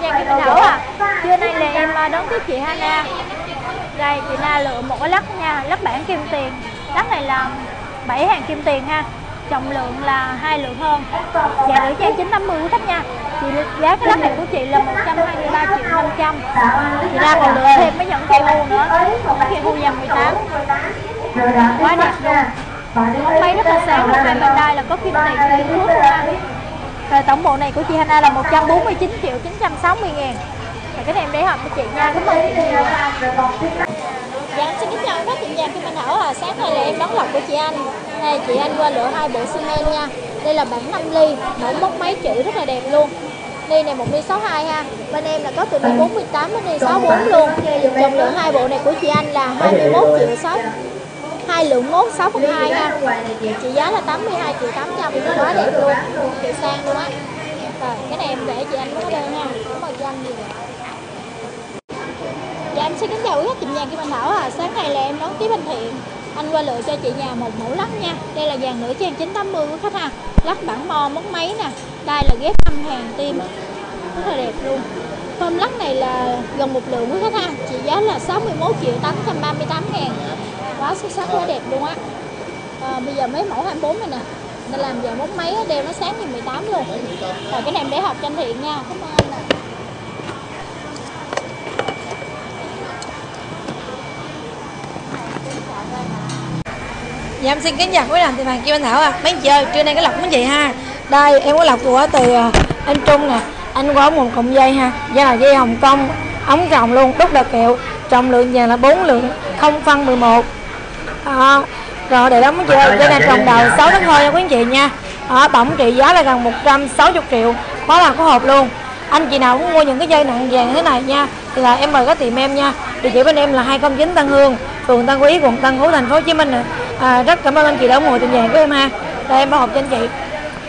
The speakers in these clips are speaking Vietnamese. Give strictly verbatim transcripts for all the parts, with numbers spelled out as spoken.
Trang Kim Bình Thảo à. Trưa nay là em đón tiếp chị Hana. Đây chị Na lựa một cái lắc nha, lắc bản kim tiền. Lắc này là bảy hàng kim tiền ha. Trọng lượng là hai lượng hơn. Dạ nữ trang chín tám mươi của khách nha. Chị giá cái lắc này của chị là một trăm hai mươi ba triệu năm trăm. Chị Na còn lựa thêm mấy nhẫn cây hưu nữa. Cây hưu dòng mười tám. Quá đẹp luôn. Móng máy rất là sáng, hai bên đây là có kim tiền kim cước luôn ha. Rồi tổng bộ này của chị Hana là một trăm bốn mươi chín triệu chín trăm sáu mươi ngàn. Và cái này em để hợp với chị nha. Cảm ơn chị nhiều. Dạ em xin kính chào các tiệm vàng Kim Bình Thảo à. Sáng nay là em đón lọc của chị Anh. Đây chị Anh qua lựa hai bộ xi men nha. Đây là bản năm ly, mẫu móc máy chữ rất là đẹp luôn. Ly này một ly sáu mươi hai ha. Bên em là có từ ly bốn mươi tám đến ly sáu mươi bốn luôn. Trọng lượng hai bộ này của chị Anh là hai mươi mốt triệu sáu. Hai lượng mốt sáu phần hai ha. Chị giá là tám mươi hai triệu tám trăm. Quá đẹp luôn. Chị sang luôn á. Rồi cái này em để chị Anh có đơn nha. Cảm ơn chị Anh nhiều. Dạ em xin kính chào quý khách tiệm vàng Kim Bình Thảo à. Sáng nay là em đón tiếp anh Thiện. Anh qua lựa cho chị nhà một mẫu lắc nha. Đây là dàn nữ trang chín tám mươi của khách ha. Lắc bản mo móc máy nè. Đây là ghép năm hàng tim. Rất là đẹp luôn. Phơm lắc này là gần một lượng của khách ha. Chị giá là sáu mươi mốt triệu tám trăm ba mươi tám ngàn. Quá xuất sắc, quá đẹp luôn á. À, bây giờ mấy mẫu hai mươi bốn này nè. Nên làm giờ móc máy đeo nó sáng như mười tám luôn. Rồi cái này em để học cho anh Thiện nha. Cảm ơn anh nè. Dạ em xin kính chào quý làm tiệm vàng Kim Bình Thảo à. Mấy chị ơi, trưa nay có lọc mấy chị ha. Đây em có lọc của từ anh Trung nè. Anh có một cụm dây ha. Dây là dây Hồng Kông, ống rồng luôn, đúc đờ kẹo. Trọng lượng vàng là bốn lượng, không phân mười một. À, rồi để đó mấy chị ơi, dây này trồng đầu sáu tháng thôi nha quý anh chị nha. À, tổng trị giá là gần một trăm sáu mươi triệu, quá là có hộp luôn. Anh chị nào muốn mua những cái dây nặng vàng như thế này nha thì là em mời các tiệm em nha. Địa chỉ bên em là hai không chín Tân Hương, phường Tân Quý, quận Tân Phú, thành phố Hồ Chí Minh nè. À, rất cảm ơn anh chị đã ủng hộ tiệm vàng của em ha. Đây em bao hộp cho anh chị.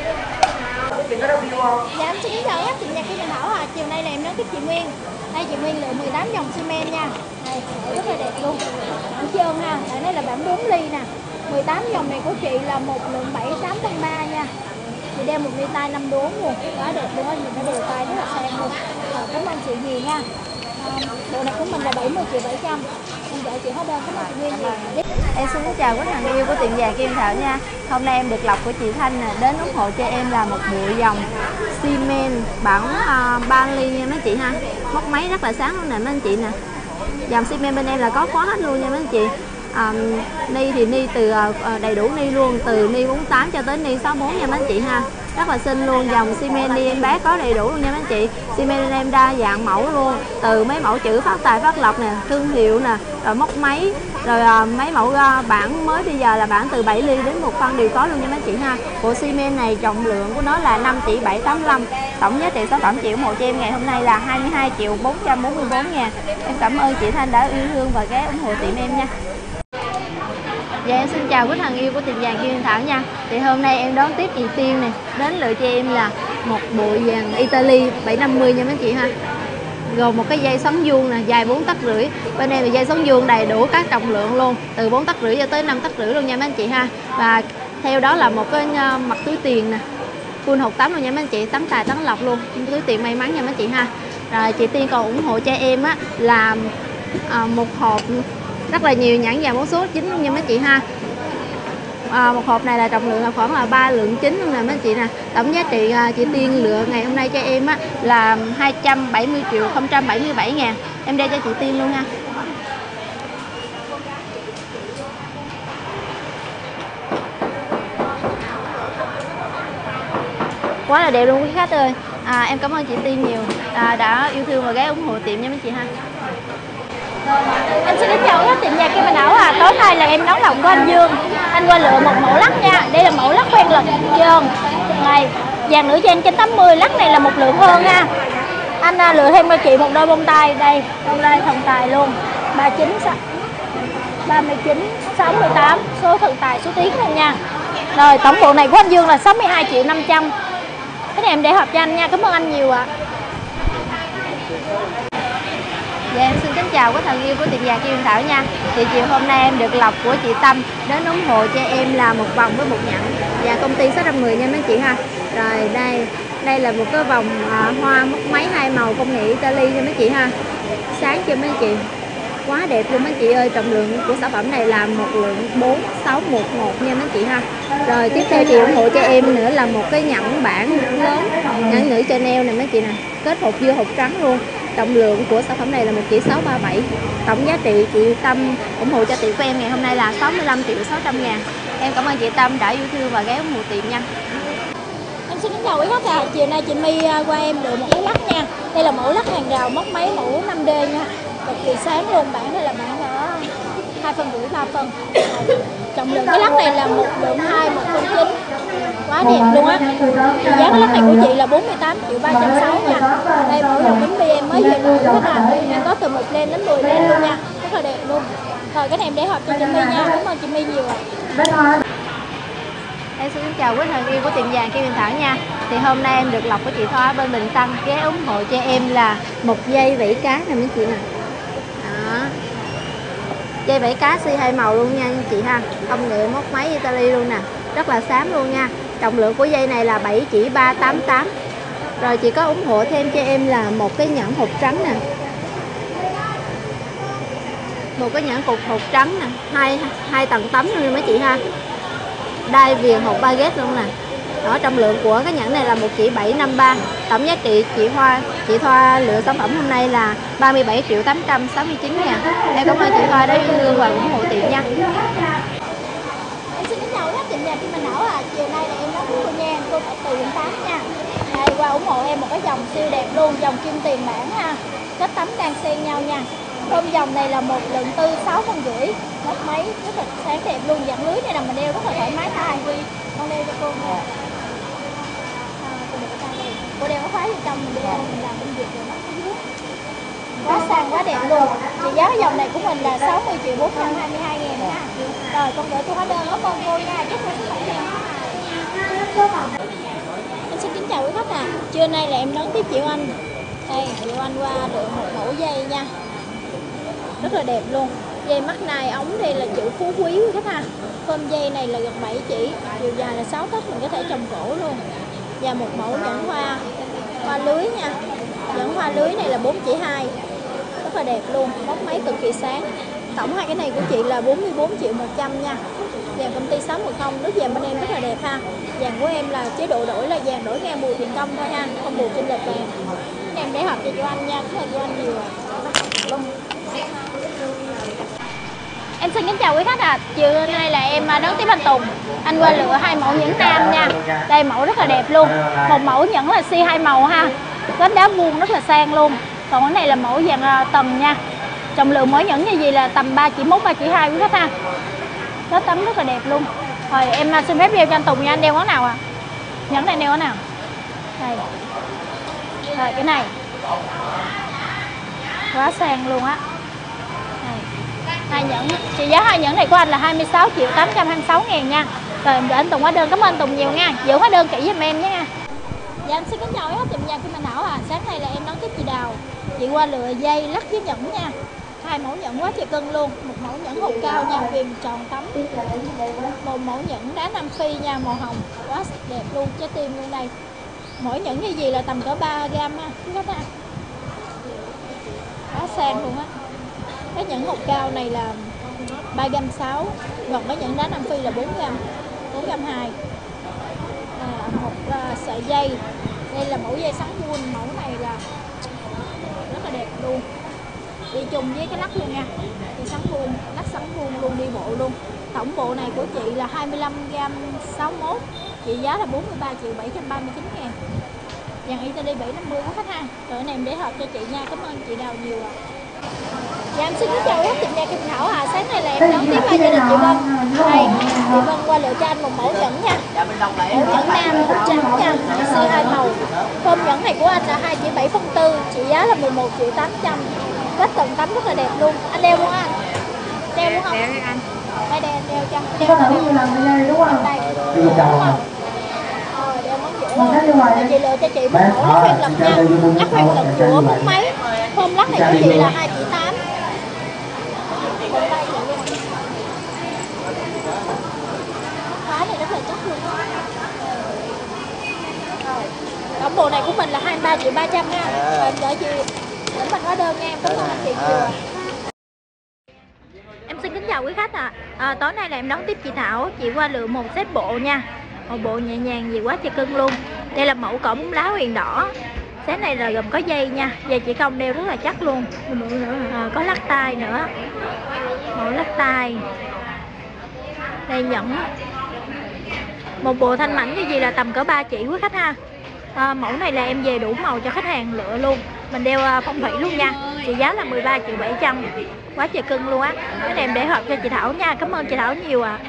Dạ em xin kính chào các tiệm vàng Kim Bình Thảo à. Chiều nay là em đón tiếp chị Nguyên. Đây chị Nguyên lựa mười tám dòng xi men nha. Đây rất là đẹp luôn. Bản trơn ha. Tại đây là bản bốn ly nè. mười tám dòng này của chị là một lượng bảy tám phần ba nha. Chị đeo một ly tay năm đốn luôn. Quá đẹp luôn á, nhìn nó đều tay rất là sang luôn. Rồi, cảm ơn chị nhiều nha. À, bộ này của mình là bảy mươi triệu bảy trăm. Em chào chị hóa đơn, cảm ơn chị Nguyên nhiều. Em xin chào quý hàng yêu của tiệm vàng Kim Thảo nha. Hôm nay em được lọc của chị Thanh nè, đến ủng hộ cho em là một bộ dòng xi men bản uh, ba ly nha mấy chị ha. Móc máy rất là sáng luôn nè mấy anh chị nè. Dòng xi men bên em là có khóa hết luôn nha mấy anh chị. Um, ni thì ni từ uh, đầy đủ ni luôn, từ ni bốn mươi tám cho tới ni sáu mươi bốn nha mấy anh chị ha. Rất là xinh luôn, dòng xi men ni em bé có đầy đủ luôn nha mấy anh chị. Xi men em đa dạng mẫu luôn, từ mấy mẫu chữ phát tài phát lộc nè, thương hiệu nè, rồi móc máy, rồi uh, mấy mẫu uh, bản mới bây giờ là bản từ bảy ly đến một phân đều có luôn nha mấy anh chị ha. Bộ xi men này trọng lượng của nó là năm tỷ bảy trăm tám mươi lăm. Tổng giá trị sản phẩm chị ủng hộ cho em ngày hôm nay là hai mươi hai triệu bốn trăm bốn mươi bốn ngàn. Em cảm ơn chị Thanh đã yêu thương và ghé ủng hộ tiệm em nha. Dạ em xin chào quý thằng yêu của tiệm vàng Kim Thảo nha. Thì hôm nay em đón tiếp chị Tiên này, đến lựa cho em là một bộ vàng Italy bảy năm mươi nha mấy chị ha. Gồm một cái dây xoắn vuông nè, dài bốn tấc rưỡi. Bên em là dây xoắn vuông đầy đủ các trọng lượng luôn, từ bốn tấc rưỡi cho tới năm tấc rưỡi luôn nha mấy anh chị ha. Và theo đó là một cái mặt túi tiền nè, full hộp tắm luôn nha mấy anh chị, tắm tài tắm lọc luôn, túi tiền may mắn nha mấy chị ha. Rồi chị Tiên còn ủng hộ cho em á là à, một hộp rất là nhiều nhãn vàng bốn số chín luôn nha mấy chị ha. À, một hộp này là trọng lượng là khoảng là ba lượng chín luôn nè mấy chị nè. Tổng giá trị à, chị Tiên lựa ngày hôm nay cho em á là hai trăm bảy mươi triệu không trăm bảy mươi bảy ngàn. Em đeo cho chị Tiên luôn ha. Quá là đẹp luôn quý khách ơi. À, em cảm ơn chị Tiên nhiều à, đã yêu thương và ghé ủng hộ tiệm nha mấy chị ha. Em xin kính chào các tiệm vàng Kim Bình Thảo à. Tối nay là em đón lòng của anh Dương. Anh qua lựa một mẫu lắc nha. Đây là mẫu lắc quen lực trơn. Này, vàng nữ trang chín tám mươi, lắc này là một lượng hơn ha. Anh à, lựa thêm cho chị một đôi bông tai. Đây, bông tai thần tài luôn. ba mươi chín, ba mươi chín, sáu mươi tám, số thần tài, số tiếng luôn nha. Rồi, tổng bộ này của anh Dương là sáu mươi hai triệu năm trăm. Cái này em để hộp cho anh nha. Cảm ơn anh nhiều ạ. À. Dạ em xin kính chào quý thần yêu của tiệm vàng Kim Thảo nha. Thì chiều hôm nay em được lọc của chị Tâm đến ủng hộ cho em là một vòng với một nhẫn và công ty sáu trăm mười nha mấy chị ha. Rồi đây, Đây là một cái vòng à, hoa móc máy hai màu công nghệ Italy nha mấy chị ha. Sáng chưa mấy chị? Quá đẹp luôn mấy chị ơi. Trọng lượng của sản phẩm này là một lượng bốn sáu một một nha mấy chị ha. Rồi tiếp theo chị ủng hộ cho em nữa là một cái nhẫn bản lớn, nhẫn nữ Chanel này mấy chị nè, kết hộp dưa hộp trắng luôn. Trọng lượng của sản phẩm này là một chỉ sáu ba bảy. Tổng giá trị chị Tâm ủng hộ cho tiệm của em ngày hôm nay là sáu mươi lăm triệu sáu trăm ngàn. Em cảm ơn chị Tâm đã yêu thương và ghé ủng hộ tiệm nha. Em xin kính chào quý khách à, chiều nay chị My qua em được một cái lắc nha. Đây là mẫu lắc hàng rào móc máy mẫu năm D nha, cực kỳ sáng luôn. Bản đây là bản ở hai phân rưỡi ba phân. Trọng lượng cái lắc này là một lượng hai, một phân chín, quá đẹp luôn á. Giá cái lắc này của chị là bốn mươi tám triệu ba trăm sáu mươi nha. Đây mẫu dòng bánh bi em mới về luôn khách hàng, em có từ một len đến mười len luôn nha, rất là đẹp luôn. Rồi cái này em để hộp cho chị My nha, cảm ơn chị My nhiều ạ. Em xin chào quý thân yêu của tiệm vàng Kim Bình Thảo nha. Thì hôm nay em được lọc của chị Thoa ở bên Bình Tân ghé ủng hộ cho em là một dây vảy cá nè mấy chị nè. Đó. Dây vảy cá xi hai màu luôn nha anh chị ha. Công nghệ móc máy Italy luôn nè, rất là xám luôn nha. Trọng lượng của dây này là bảy chỉ ba tám tám. Rồi chị có ủng hộ thêm cho em là một cái nhẫn hộp trắng nè. Một cái nhẫn cục hộp trắng nè, hai hai tầng tấm luôn mấy chị ha. Đai viền hộp baguette luôn nè. Đó, trọng lượng của cái nhẫn này là một chỉ bảy năm ba. Tổng giá trị chị Thoa chị Thoa lựa sản phẩm hôm nay là ba mươi bảy triệu tám trăm sáu mươi chín ngàn. Em cảm ơn chị Thoa đã yêu thương và ủng hộ tiệm nha. Em xin kính chào các tiệm vàng Kim Bình Thảo à, chiều nay là em đón cô nha, cô Phật từ quận tám nha. Đây qua ủng hộ em một cái dòng siêu đẹp luôn, dòng kim tiền bản ha, kết tấm đang xen nhau nha. Hôm dòng này là một lượng tư sáu phân rưỡi, móc máy rất là sáng đẹp luôn. Dạng lưới này là mình đeo rất là thoải mái tay. Con đeo cho cô nè. À, cô, cô đeo có khóa bên trong, mình đeo mình làm bên Việt rồi nó không dưới. Quá sang quá đẹp luôn. Chị giá cái dòng này của mình là sáu mươi triệu bốn trăm hai mươi hai ngàn ha. Rồi con gửi tôi hóa đơn có con cô nha, chúc cô sức khỏe nha. Em xin kính chào quý khách à, trưa nay là em đón tiếp chị Anh. Đây chị Anh qua được một mẫu dây nha, rất là đẹp luôn. Dây mắc nai ống đây là chữ phú quý quý khách ha. Phơm dây này là gần bảy chỉ, chiều dài là sáu tấc, mình có thể trồng cổ luôn. Và một mẫu nhẫn hoa hoa lưới nha. Nhẫn hoa lưới này là bốn chỉ hai, rất là đẹp luôn, móc máy cực kỳ sáng. Tổng hai cái này của chị là bốn mươi bốn triệu một trăm nha. Vàng công ty sáu một không, nước vàng bên em rất là đẹp ha. Vàng của em là chế độ đổi là vàng đổi ngang bù tiền công thôi ha, không bù chênh lệch vàng. Em để hộp cho chị Anh nha, cảm ơn chị Anh nhiều luôn. Em xin kính chào quý khách à, chiều nay là em đón tiếp anh Tùng. Anh qua lựa hai mẫu nhẫn nam nha. Đây mẫu rất là đẹp luôn. Một mẫu nhẫn là xi hai màu ha, kết đá vuông rất là sang luôn. Còn cái này là mẫu dạng tầng nha. Trọng lượng mỗi nhẫn như gì là tầm ba chỉ mốt, ba chỉ hai quý khách ha. Kết tấm rất là đẹp luôn. Rồi em xin phép đeo cho anh Tùng nha, anh đeo món nào ạ? À? Nhẫn này đeo món nào? Đây. Rồi cái này quá sang luôn á. Hai nhẫn, trị giá hai nhẫn này của anh là hai mươi sáu triệu tám trăm hai mươi sáu ngàn nha. Rồi em đợi anh Tùng hóa đơn, cảm ơn anh Tùng nhiều nha. Giữ hóa đơn kỹ giùm em nha. Dạ em xin kính chào các tiệm vàng Kim Bình Thảo à. Sáng nay là em đón tiếp chị Đào. Chị qua lựa dây lắc với nhẫn nha. Hai mẫu nhẫn quá trời cân luôn. Một mẫu nhẫn hộp cao nha, viền tròn tấm. Một mẫu nhẫn đá Nam Phi nha, màu hồng, quá đẹp luôn, trái tim luôn đây. Mỗi nhẫn như gì là tầm cỡ ba gam ha, quý khách ha. Quá sang luôn á. Cái nhẫn hộp cao này là ba gam sáu, còn cái nhẫn đá Nam Phi là bốn gam, bốn gam hai. À, một uh, sợi dây, đây là mẫu dây sắn vuông, mẫu này là rất là đẹp luôn, đi chung với cái lắc luôn nha. Dây sắn vuông, lắc sắn vuông luôn, đi bộ luôn. Tổng bộ này của chị là hai mươi lăm gam sáu mươi mốt, trị giá là bốn mươi ba triệu bảy trăm ba mươi chín ngàn. Vàng Italy bảy năm mươi của khách hàng. Rồi này em để hộp cho chị nha, cảm ơn chị Đào nhiều ạ. À. Dạ em xin kính chào các tiệm vàng Kim Thảo à. Sáng nay là em đón tiếp gia đình chị Vân. Đây, chị Vân qua lựa cho anh một mẫu nhẫn nha. Mẫu nhẫn nam màu trắng nha, xi hai màu. Phơm nhẫn này của anh là hai chỉ bảy phân tư, trị giá là mười một triệu tám trăm. Kết tầng tấm rất là đẹp luôn. Anh đeo luôn anh. Đeo luôn không? Đeo đi anh. Đây đeo đeo cho. Đeo đeo. Đây. Đúng không? Rồi đeo món dễ luôn. Chị lựa cho chị một mẫu lắc hoen lật nha. Lắc hoen lật của bốn mấy. Phơm lắc này của chị là hai chỉ tám. Khóa này rất là chắc luôn. Rồi. Tổng bộ này của mình là hai mươi ba triệu ba trăm ha. À. Em đợi chị để mình hóa đơn nha em. Cảm ơn anh chị nhiều. À. Em xin kính chào quý khách ạ. À. À, tối nay là em đón tiếp chị Thảo. Chị qua lựa một set bộ nha. Một bộ nhẹ nhàng gì quá trời cưng luôn. Đây là mẫu cỏ bún lá huyền đỏ. Set này là gồm có dây nha. Dây chị công đeo rất là chắc luôn. À, có lắc tay nữa. Mẫu lắc tay. Đây nhẫn. Một bộ thanh mảnh như gì là tầm cỡ ba chỉ quý khách ha. À, mẫu này là em về đủ màu cho khách hàng lựa luôn. Mình đeo phong thủy luôn nha. Chị giá là mười ba triệu bảy trăm. Quá trời cưng luôn á. Cái này em để hộp cho chị Thảo nha. Cảm ơn chị Thảo nhiều ạ. À.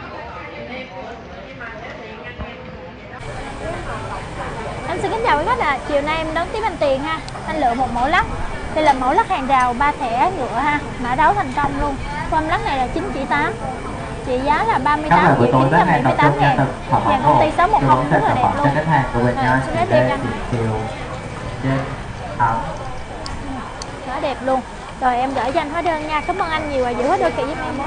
Em xin kính chào quý khách ạ. À. Chiều nay em đón tiếp anh Tiền ha. Anh lựa một mẫu lắc. Đây là mẫu lắc hàng rào ba thẻ nhựa ha. Mã đấu thành công luôn. Form lắc này là chín chỉ tám. Chị giá là ba mươi tám triệu chín trăm bảy mươi tám ngàn. Dàn công ty sáu một không rất là đẹp luôn. Khách hàng của mình nha. Rất đẹp nha. Quá đẹp luôn. Rồi em gửi cho anh hóa đơn nha. Cảm ơn anh nhiều và giữ hóa đơn kỹ giúp em.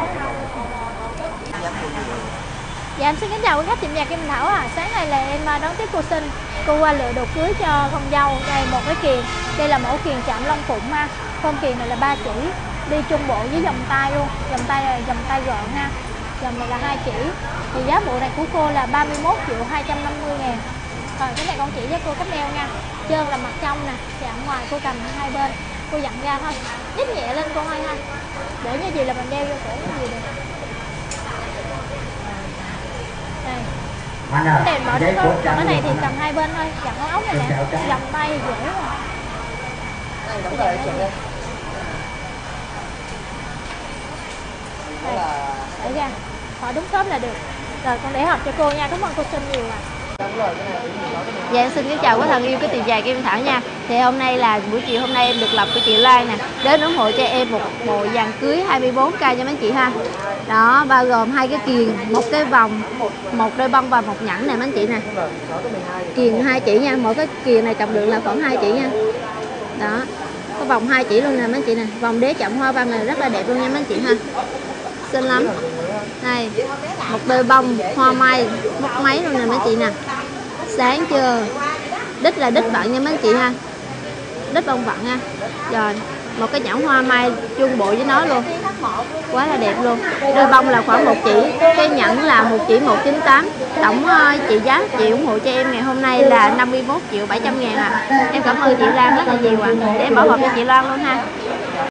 Dạ em xin kính chào quý khách tiệm vàng Kim Thảo à. Sáng nay là em đón tiếp cô Sinh. Cô qua lựa đồ cưới cho con dâu. Đây một cái kiềng. Đây là mẫu kiềng chạm lông phụng ha. Con kiềng này là ba chỉ. Đi trung bộ với vòng tay luôn. Vòng tay là vòng tay gọn ha. Dòng này là hai chỉ. Thì giá bộ này của cô là ba mươi mốt triệu hai trăm năm mươi ngàn. Rồi cái này con chỉ cho cô cách đeo nha. Trơn là mặt trong nè. Chạm ngoài cô cầm hai bên. Cô dặn ra thôi. Nhích nhẹ lên cô ơi ha. Để như gì là mình đeo vô cổ như gì được. Đây. Cái đèn mở đúng không? Còn cái này thì cầm hai bên thôi. Dặn áo áo này nè. Dòng tay dễ rồi. Đây. Để ra. Họ đúng shop là được. Rồi con để hộp cho cô nha. Cảm ơn cô Sinh nhiều ạ. À. Dạ em xin kính chào quý thân yêu của tiệm vàng Kim Thảo nha. Thì hôm nay là buổi chiều hôm nay em được lập của chị Lan nè. Đến ủng hộ cho em một bộ vàng cưới hai mươi bốn K cho mấy chị ha. Đó, bao gồm hai cái kiềng, một cái vòng, một đôi bông và một nhẫn nè mấy chị nè. Kiềng hai chỉ nha, mỗi cái kiềng này trọng lượng là khoảng hai chỉ nha. Đó. Có vòng hai chỉ luôn nè mấy chị nè. Vòng đế chạm hoa văn này rất là đẹp luôn nha mấy chị ha. Xinh lắm. Đây, một đôi bông hoa mai móc máy luôn nè mấy chị nè. Sáng chưa? Đít là đít vận nha mấy chị ha. Đít bông vận ha. Rồi, một cái nhẫn hoa mai chung bộ với nó luôn. Quá là đẹp luôn. Đôi bông là khoảng một chỉ, cái nhẫn là một chỉ một chín tám. Tổng uh, trị giá chị ủng hộ cho em ngày hôm nay là năm mươi mốt triệu bảy trăm ngàn à. Em cảm ơn chị Lan rất là nhiều ạ. À. Để em bảo hộp cho chị Lan luôn ha.